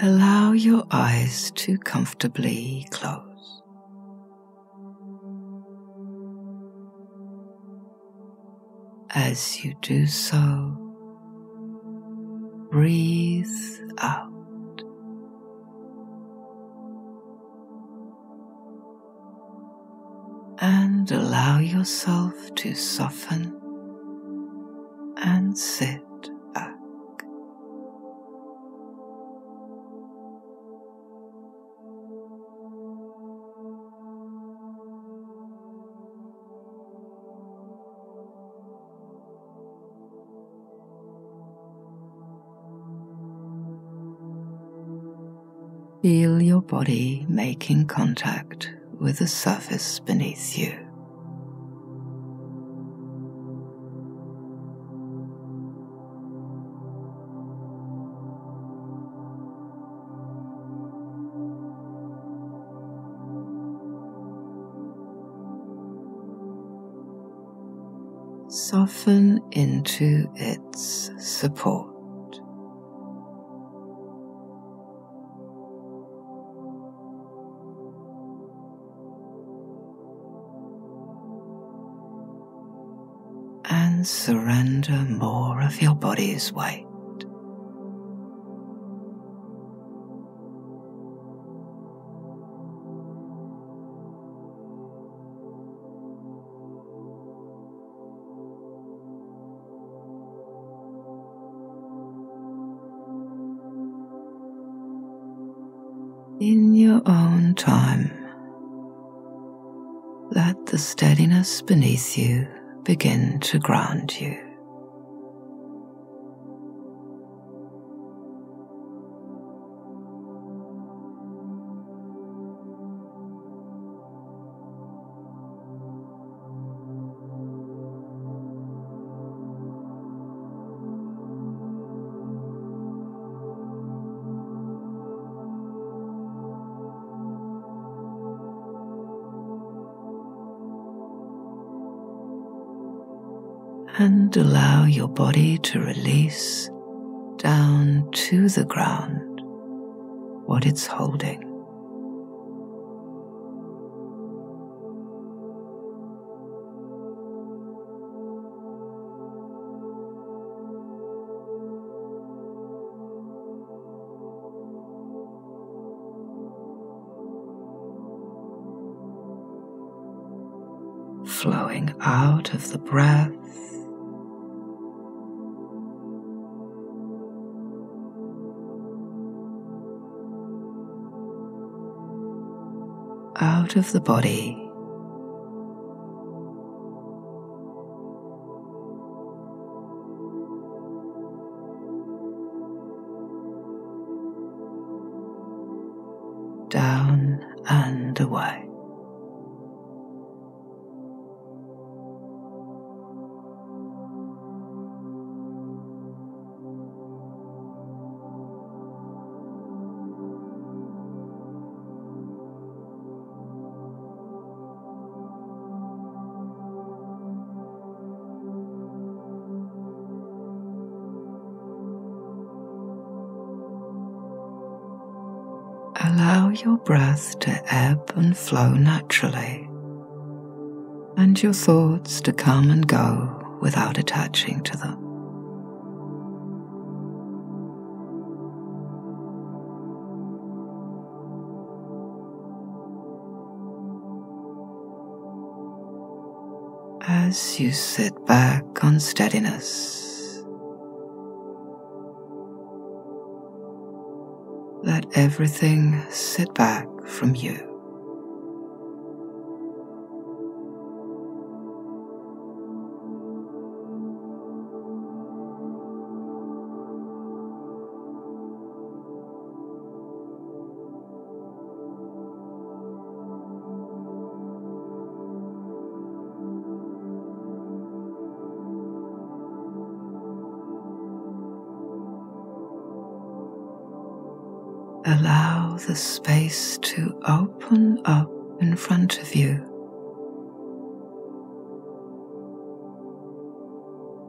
allow your eyes to comfortably close. As you do so, breathe out. And allow yourself to soften and sit back. Feel your body making contact with the surface beneath you. Soften into its support. And surrender more of your body's weight. In your own time, let the steadiness beneath you begin to ground you. And allow your body to release down to the ground what it's holding. Flowing out of the breath, out of the body, down and away. Allow your breath to ebb and flow naturally, and your thoughts to come and go without attaching to them. As you sit back on steadiness, let everything sit back from you. Allow the space to open up in front of you.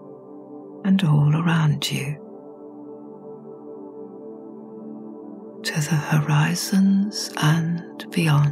And all around you. To to the horizons and beyond.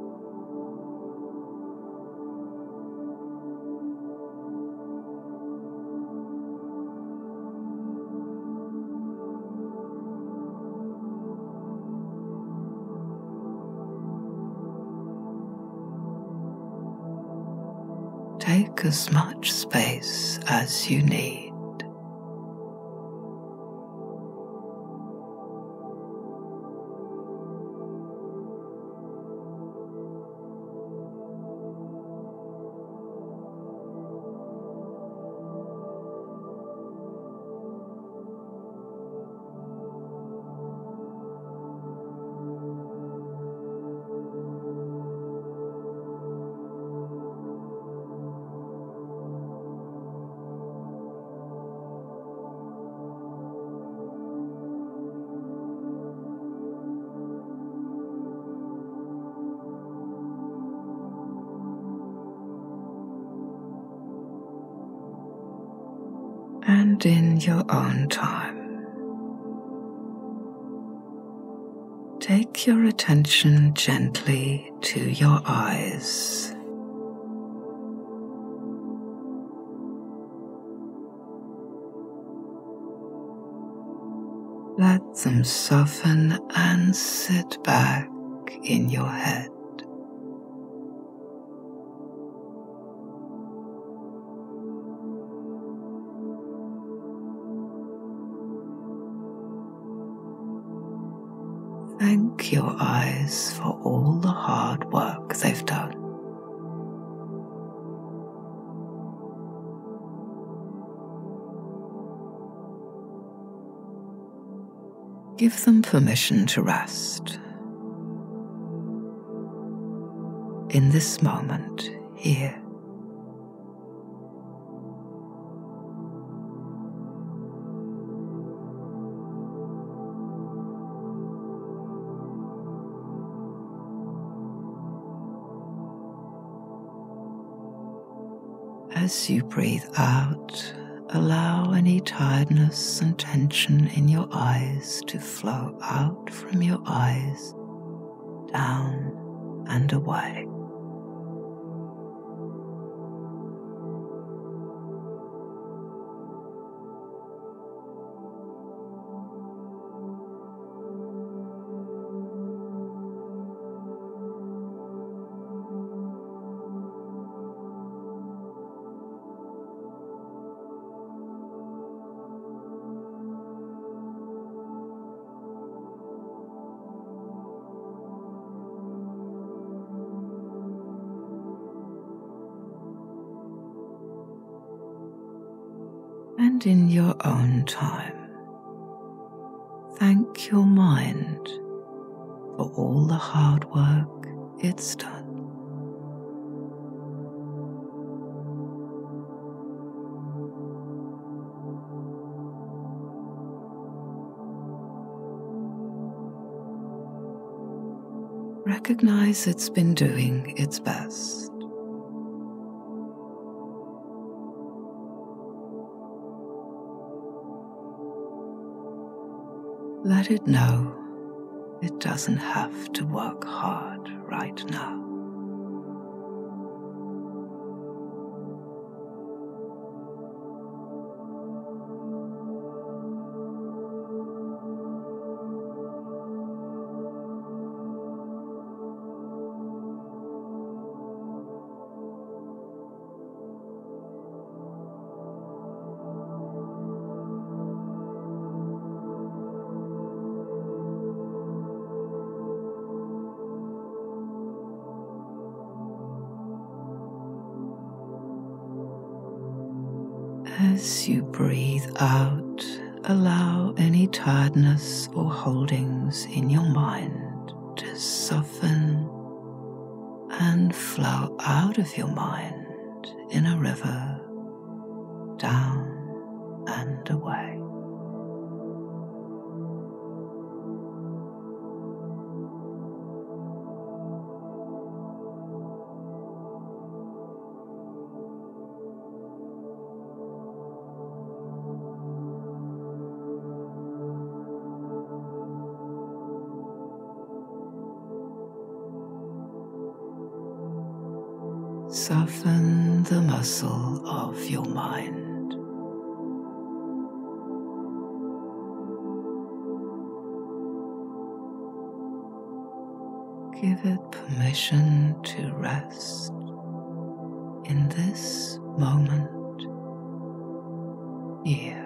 Take as much space as you need. And in your own time, take your attention gently to your eyes. Let them soften and sit back in your head. Thank your eyes for all the hard work they've done. Give them permission to rest. In this moment, here. As you breathe out, allow any tiredness and tension in your eyes to flow out from your eyes, down and away. And in your own time, thank your mind for all the hard work it's done. Recognize it's been doing its best. Let it know it doesn't have to work hard right now. As you breathe out, allow any tiredness or holdings in your mind to soften and flow out of your mind in a river, down and away. Soften the muscle of your mind. Give it permission to rest in this moment here.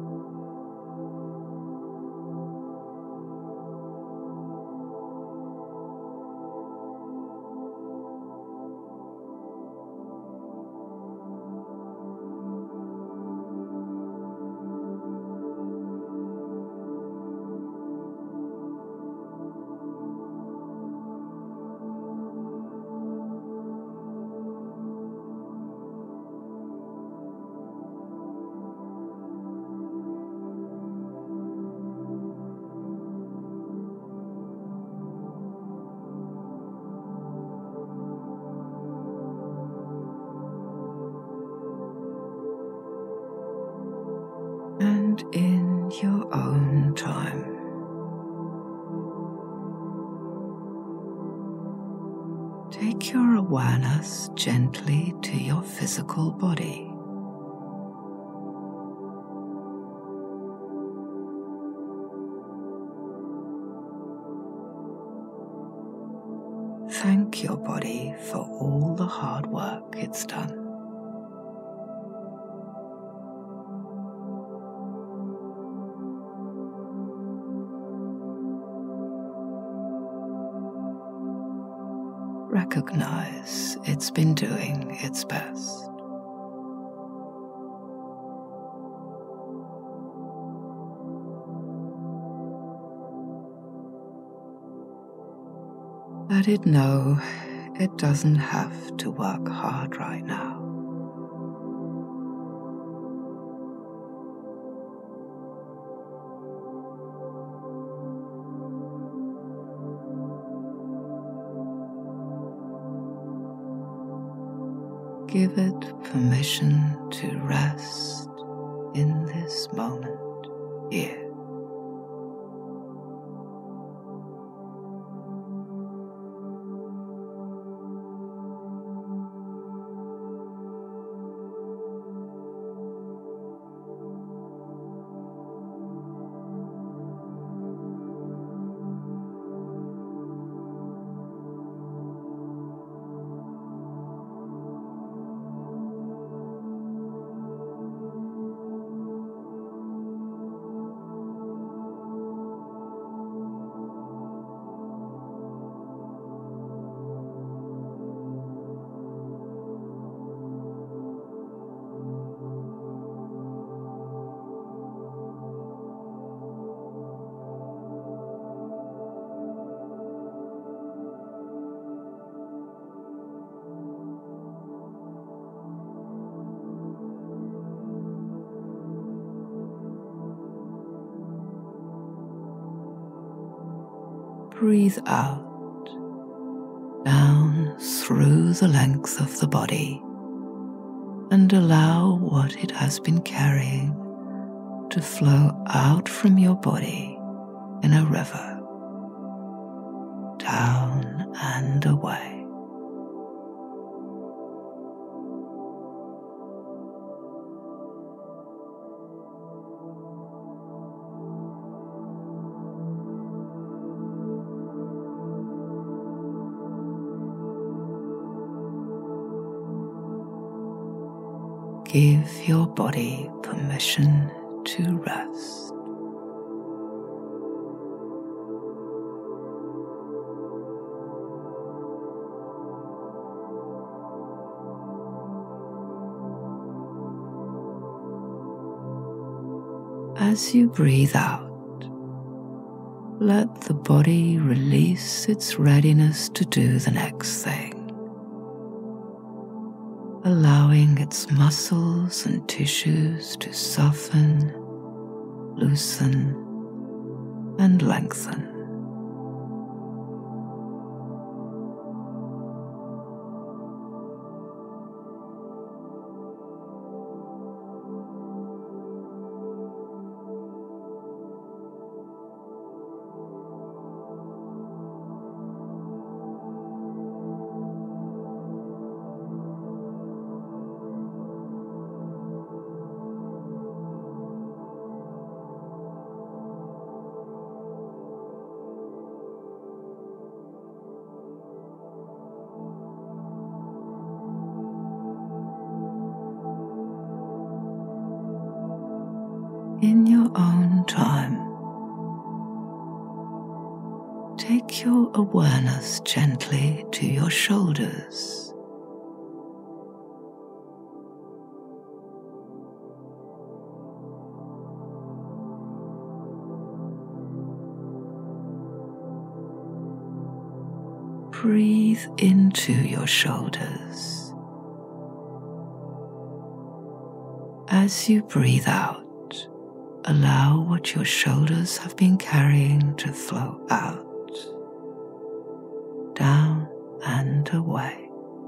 And in your own time, take your awareness gently to your physical body. Thank your body for all the hard work it's done. Recognize it's been doing its best. Let it know it doesn't have to work hard right now. Give it permission to rest in this moment here. Breathe out, down through the length of the body, and allow what it has been carrying to flow out from your body in a river, down and away. Give your body permission to rest. As you breathe out, let the body release its readiness to do the next thing, allowing its muscles and tissues to soften, loosen, and lengthen. In your own time, take your awareness gently to your shoulders. Breathe into your shoulders. As you breathe out, allow what your shoulders have been carrying to flow out, down and away.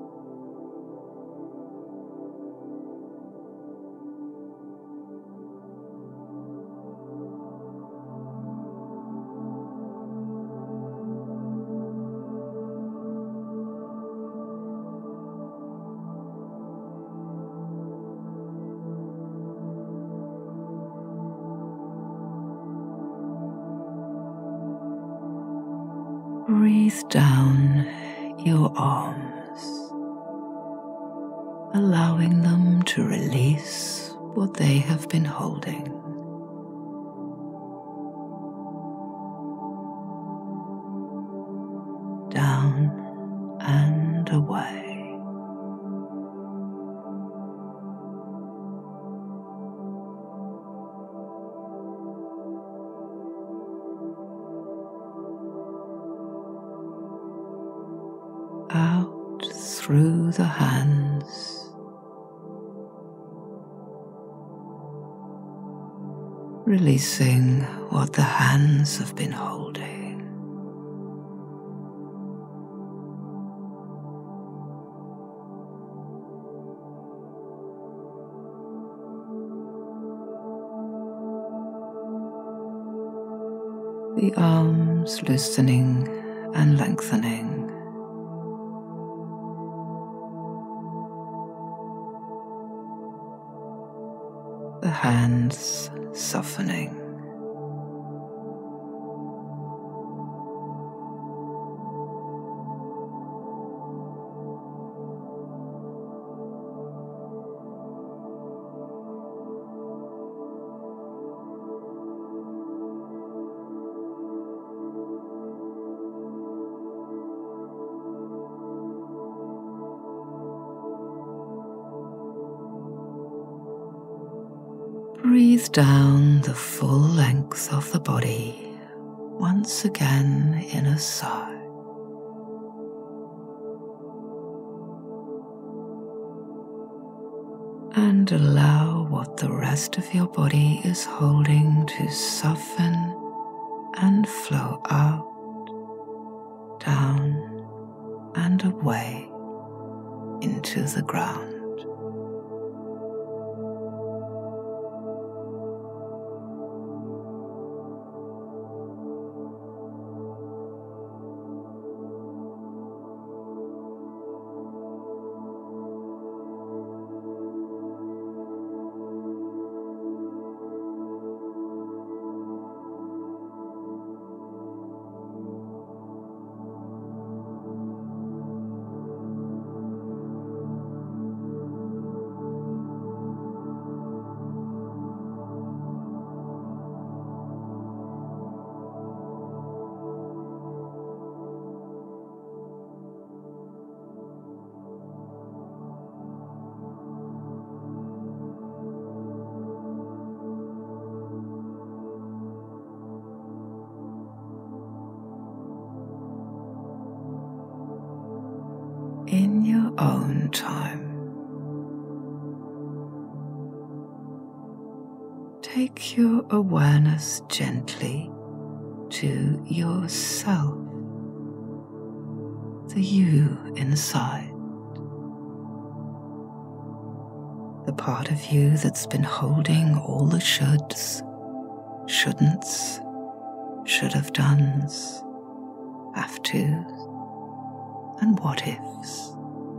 Breathe down your arms, allowing them to release what they have been holding. Down and away. Out through the hands, releasing what the hands have been holding. The arms loosening and lengthening. The hands softening. Breathe down the full length of the body, once again in a sigh. And allow what the rest of your body is holding to soften and flow out, down and away into the ground. In your own time, take your awareness gently to yourself, the you inside, the part of you that's been holding all the shoulds, shouldn'ts, should have done's, have to's, and what ifs.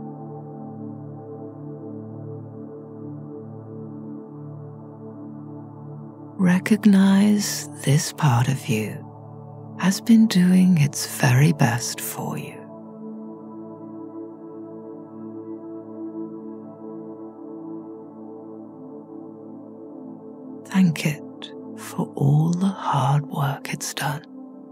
Recognize this part of you has been doing its very best for you. Thank it for all the hard work it's done.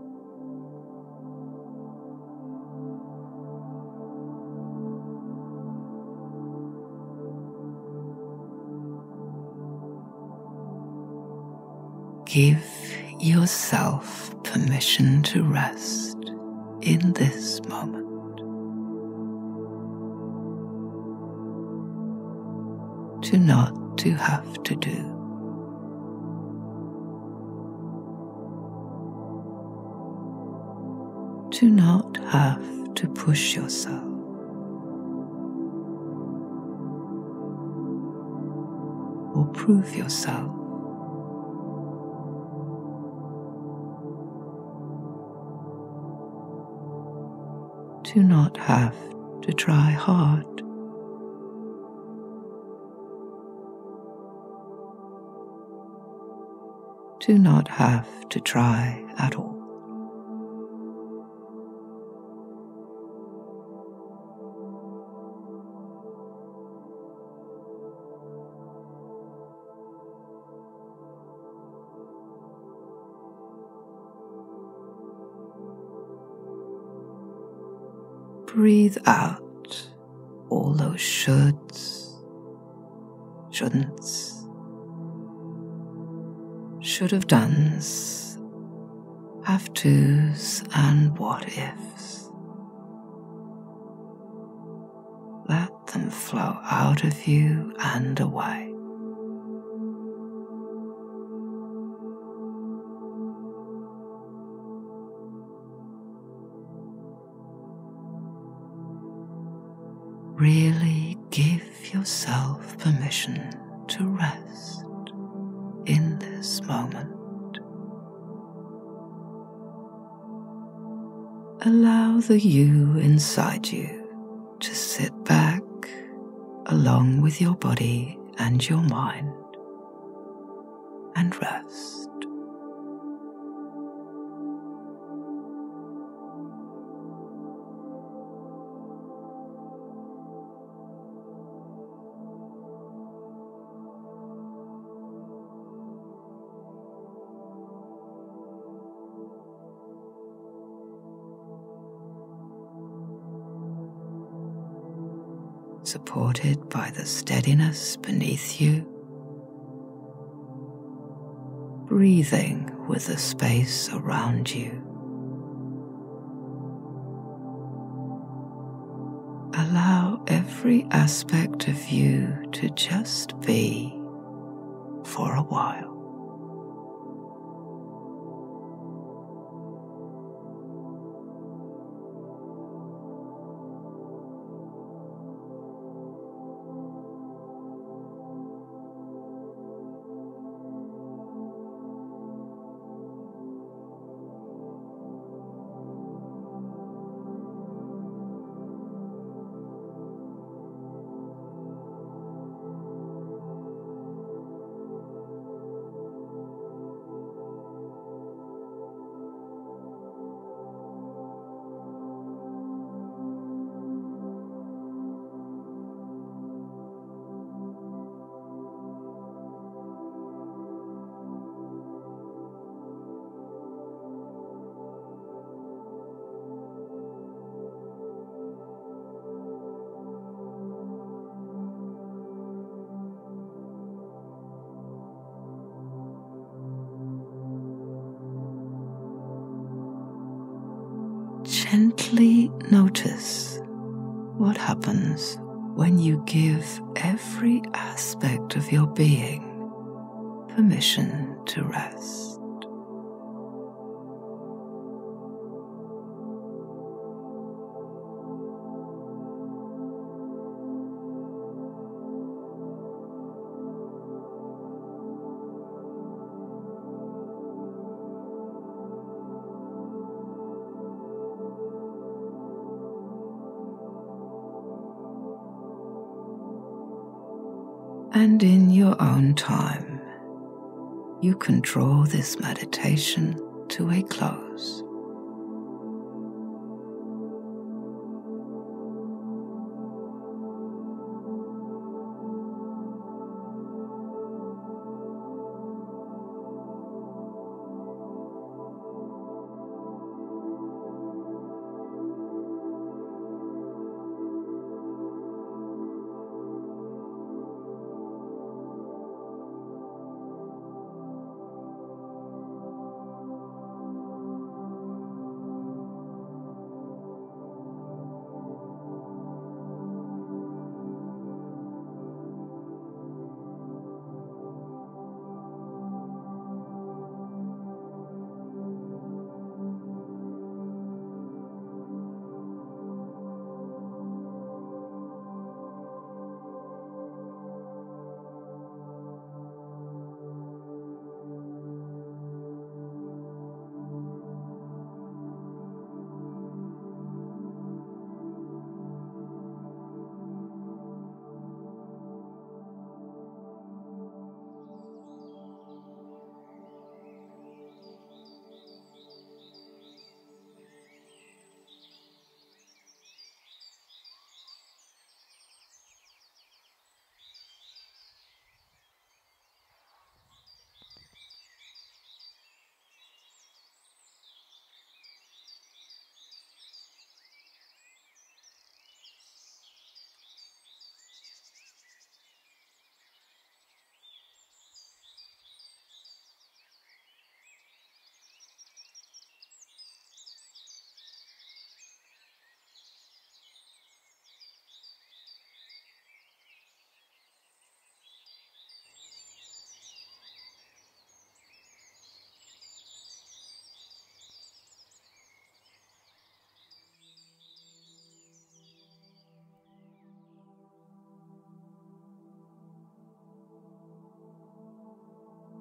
Give yourself permission to rest in this moment. To not to have to do. To not have to push yourself. Or prove yourself. To not have to try hard. To not have to try at all. Breathe out all those shoulds, shouldn'ts, should have dones, have tos, and what ifs. Let them flow out of you and away. Really give yourself permission to rest in this moment. Allow the you inside you to sit back along with your body and your mind and rest. Supported by the steadiness beneath you, breathing with the space around you. Allow every aspect of you to just be for a while. Gently notice what happens when you give every aspect of your being permission to rest. And in your own time, you can draw this meditation to a close.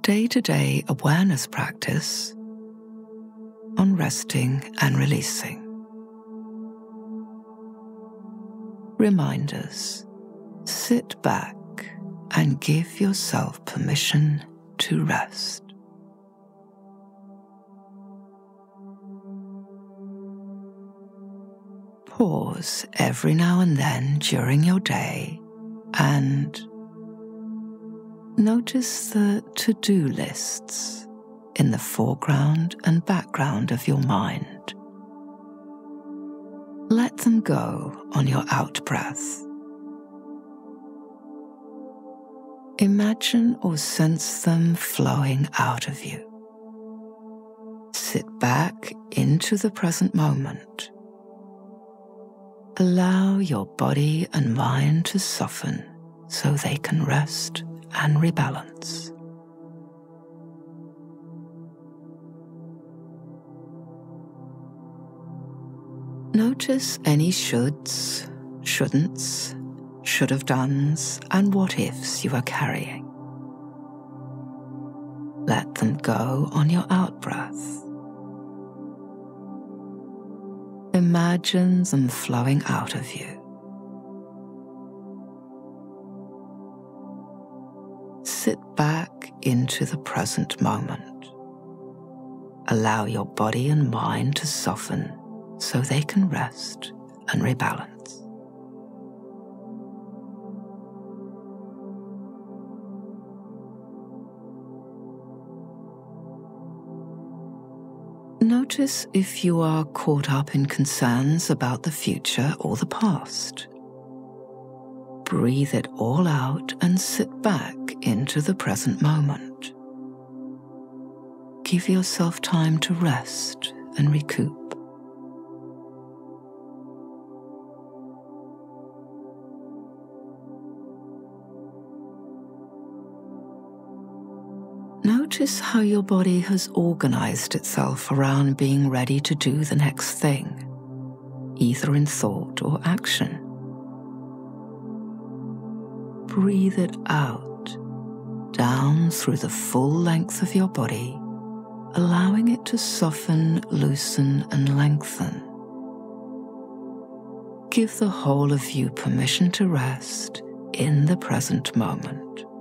day-to-day awareness practice on resting and releasing. Reminders: sit back and give yourself permission to rest. Pause every now and then during your day and notice the to-do lists in the foreground and background of your mind. Let them go on your out-breath. Imagine or sense them flowing out of you. Sit back into the present moment. Allow your body and mind to soften so they can rest and rebalance. Notice any shoulds, shouldn'ts, should have dones, and what ifs you are carrying. Let them go on your out-breath. Imagine them flowing out of you. Sit back into the present moment. Allow your body and mind to soften so they can rest and rebalance. Notice if you are caught up in concerns about the future or the past. Breathe it all out and sit back into the present moment. Give yourself time to rest and recoup. Notice how your body has organized itself around being ready to do the next thing, either in thought or action. Breathe it out, down through the full length of your body, allowing it to soften, loosen, and lengthen. Give the whole of you permission to rest in the present moment.